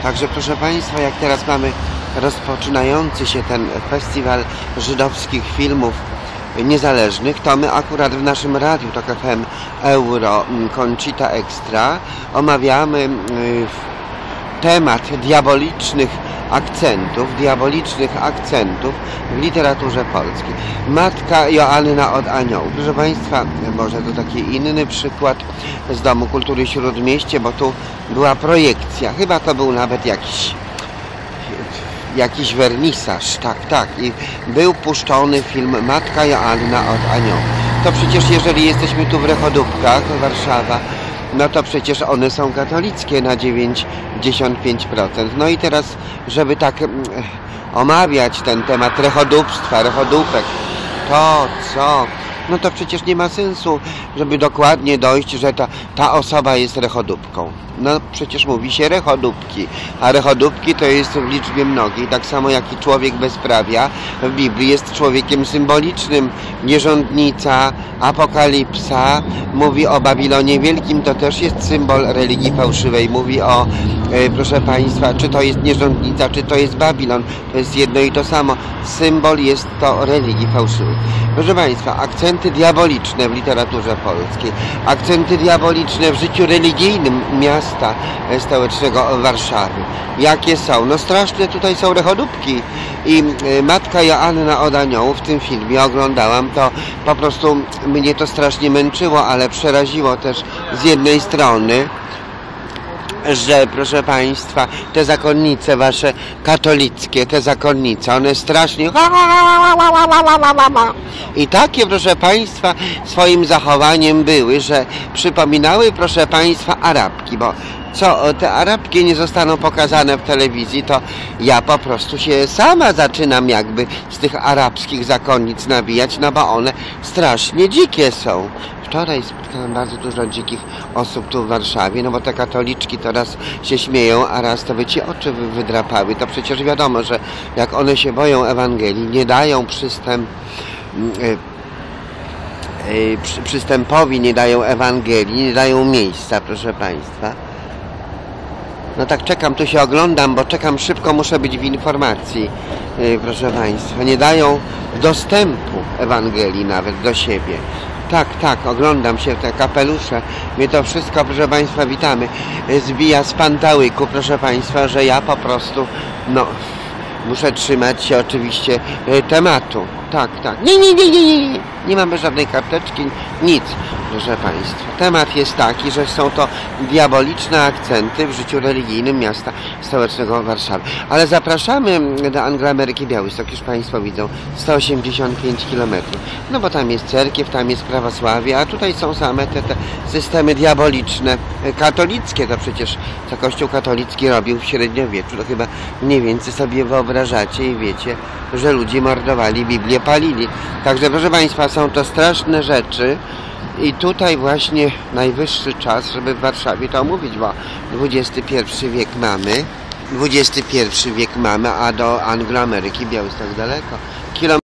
Także proszę Państwa, jak teraz mamy rozpoczynający się ten festiwal żydowskich filmów niezależnych, to my akurat w naszym radiu TOK FM Euro Conchita Extra omawiamy temat diabolicznych akcentów w literaturze polskiej. Matka Joanna od Aniołów. Proszę Państwa, może to taki inny przykład z Domu Kultury Śródmieście, bo tu była projekcja. Chyba to był nawet jakiś wernisaż, tak, i był puszczony film Matka Joanna od Aniołów. To przecież jeżeli jesteśmy tu w Rechodówkach, Warszawa, no to przecież one są katolickie na 95%. No i teraz, żeby tak omawiać ten temat rechodówek, to co? No to przecież nie ma sensu, żeby dokładnie dojść, że ta osoba jest rechodówką. No przecież mówi się rechodówki, a rechodówki to jest w liczbie mnogiej, tak samo jak i człowiek bezprawia w Biblii jest człowiekiem symbolicznym. Nierządnica, apokalipsa, mówi o Babilonie Wielkim, to też jest symbol religii fałszywej. Mówi o, proszę Państwa, czy to jest nierządnica, czy to jest Babilon, to jest jedno i to samo. Symbol jest to religii fałszywej. Proszę Państwa, akcenty diaboliczne w literaturze polskiej, akcenty diaboliczne w życiu religijnym miasta stołecznego Warszawy. Jakie są? No straszne tutaj są rechodówki. I Matka Joanna od Aniołów w tym filmie oglądałam, to po prostu mnie to strasznie męczyło, ale przeraziło też z jednej strony, że proszę Państwa, te zakonnice wasze katolickie, te zakonnice, one strasznie i takie, proszę Państwa, swoim zachowaniem były, że przypominały, proszę Państwa, Arabki, bo co te Arabki nie zostaną pokazane w telewizji, to ja po prostu się sama zaczynam jakby z tych arabskich zakonnic nabijać, no bo one strasznie dzikie są. Wczoraj spotkałem bardzo dużo dzikich osób tu w Warszawie, no bo te katoliczki to raz się śmieją, a raz to by ci oczy wydrapały. To przecież wiadomo, że jak one się boją Ewangelii, nie dają przystępowi, nie dają Ewangelii, nie dają miejsca, proszę Państwa. No tak czekam, tu się oglądam, bo czekam szybko, muszę być w informacji, proszę Państwa. Nie dają dostępu Ewangelii nawet do siebie. Tak, oglądam się te kapelusze. Mnie to wszystko, proszę Państwa, witamy, zbija z pantałyku, proszę Państwa, że ja po prostu, no, muszę trzymać się oczywiście tematu. Tak. Nie mamy żadnej karteczki, nic, proszę Państwa. Temat jest taki, że są to diaboliczne akcenty w życiu religijnym miasta stołecznego Warszawy. Ale zapraszamy do Angloameryki Białystok, już Państwo widzą, 185 km. No bo tam jest cerkiew, tam jest prawosławie, a tutaj są same te systemy diaboliczne, katolickie. To przecież co Kościół katolicki robił w średniowieczu, to chyba mniej więcej sobie wyobrażacie i wiecie, że ludzie mordowali, Biblię palili. Także proszę Państwa, są to straszne rzeczy i tutaj właśnie najwyższy czas, żeby w Warszawie to omówić, bo XXI wiek mamy, a do Angloameryki Białystok daleko.